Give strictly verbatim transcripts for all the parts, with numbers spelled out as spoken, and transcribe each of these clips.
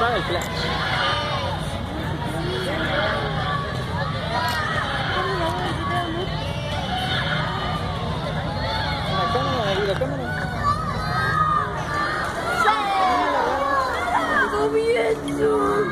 apaga el flash. La cámara, ahí, la cámara. ¡Comienzo!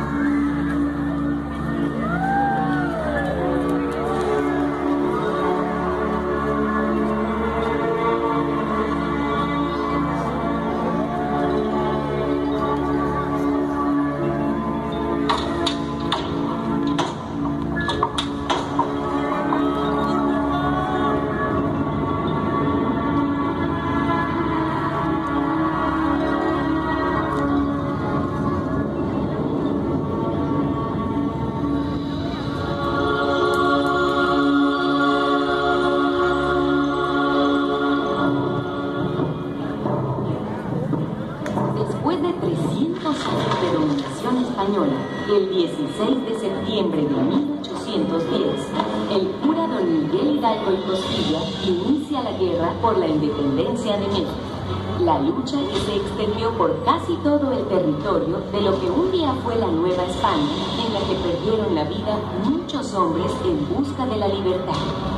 Después de trescientos años de dominación española, el dieciséis de septiembre de mil ochocientos diez, el cura don Miguel Hidalgo y Costilla inicia la guerra por la independencia de México. La lucha que se extendió por casi todo el territorio de lo que un día fue la Nueva España, en la que perdieron la vida muchos hombres en busca de la libertad.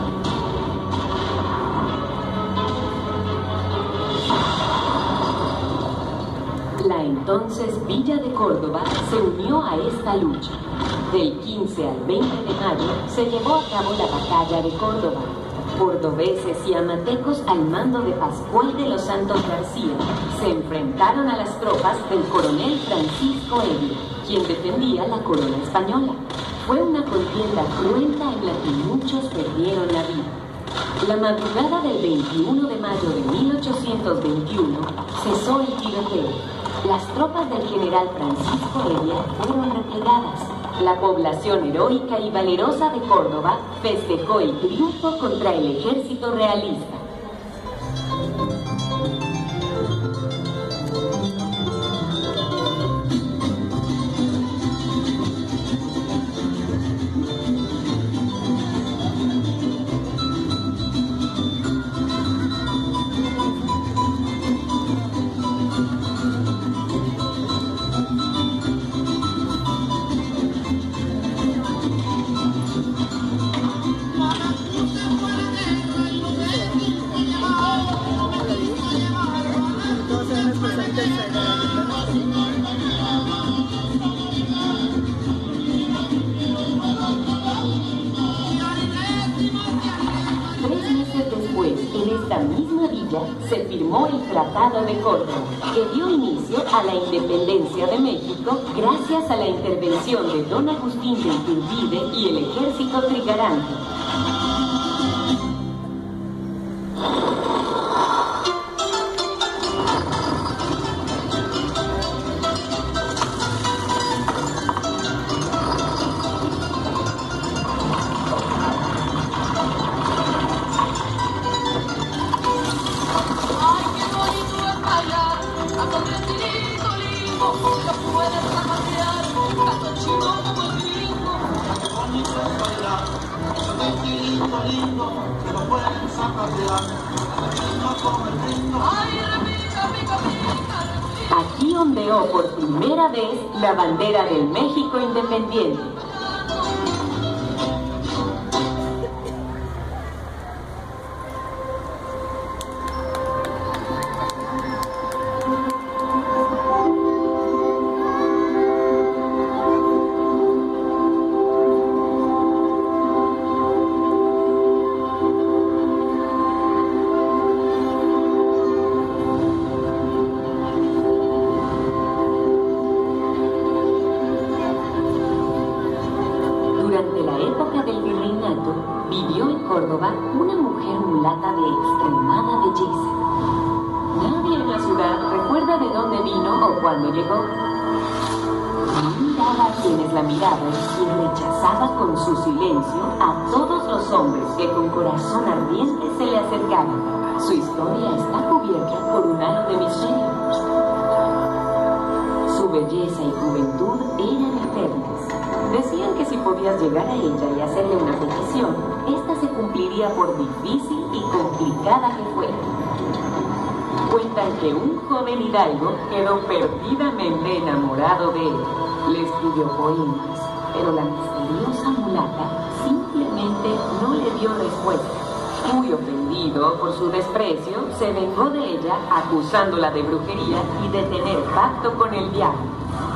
La entonces Villa de Córdoba se unió a esta lucha. Del quince al veinte de mayo se llevó a cabo la Batalla de Córdoba. Cordobeses y amatecos al mando de Pascual de los Santos García se enfrentaron a las tropas del coronel Francisco Eguía, quien defendía la corona española. Fue una contienda cruenta en la que muchos perdieron la vida. La madrugada del veintiuno de mayo de mil ochocientos veintiuno cesó el tiroteo. Las tropas del general Francisco Eguía fueron replegadas. La población heroica y valerosa de Córdoba festejó el triunfo contra el ejército realista. Tres meses después, en esta misma villa, se firmó el Tratado de Córdoba, que dio inicio a la independencia de México gracias a la intervención de don Agustín de Iturbide y el ejército trigarante. Aquí ondeó por primera vez la bandera del México independiente. Durante la época del virreinato, vivió en Córdoba una mujer mulata de extremada belleza. Nadie en la ciudad recuerda de dónde vino o cuándo llegó. Miraba a quienes la miraban y rechazaba con su silencio a todos los hombres que con corazón ardiente se le acercaban. Su historia está cubierta por un halo de misterio. Su belleza y juventud eran eternas. Decían que si podías llegar a ella y hacerle una petición, esta se cumpliría por difícil y complicada que fuera. cuentan que un joven hidalgo quedó perdidamente enamorado de él. Le escribió poemas, pero la misteriosa mulata simplemente no le dio respuesta. Muy ofendido por su desprecio, se vengó de ella acusándola de brujería y de tener pacto con el diablo.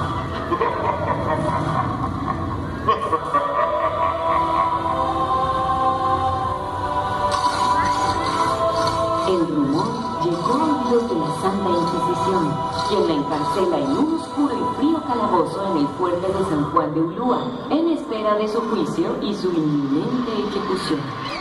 El rumor llegó a oídos de la Santa Inquisición, quien la encarcela en un oscuro y frío calabozo en el fuerte de San Juan de Ulúa, en espera de su juicio y su inminente ejecución.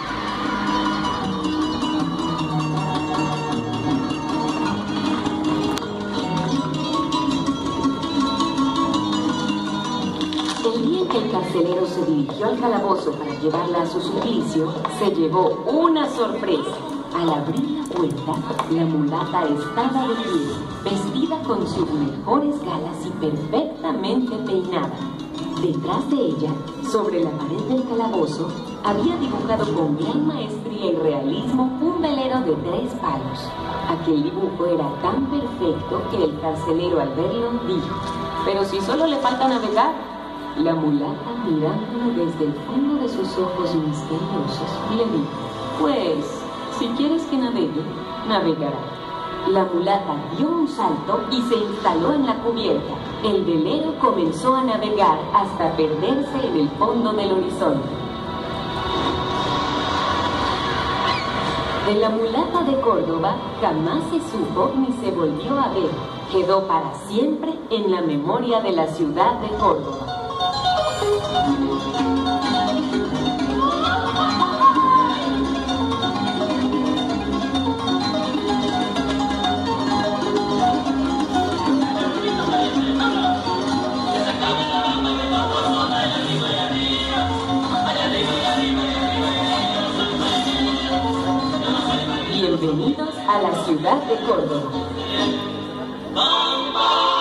El día en que el carcelero se dirigió al calabozo para llevarla a su suplicio, se llevó una sorpresa. Al abrir la puerta, la mulata estaba de pie, vestida con sus mejores galas y perfectamente peinada. Detrás de ella, sobre la pared del calabozo, había dibujado con gran maestría y realismo un velero de tres palos. Aquel dibujo era tan perfecto que el carcelero al verlo dijo: «Pero si solo le falta navegar». La mulata, mirándolo desde el fondo de sus ojos misteriosos, le dijo: «Pues, si quieres que navegue, navegará». La mulata dio un salto y se instaló en la cubierta. El velero comenzó a navegar hasta perderse en el fondo del horizonte. De la mulata de Córdoba jamás se supo ni se volvió a ver. Quedó para siempre en la memoria de la ciudad de Córdoba. Bienvenidos a la ciudad de Córdoba.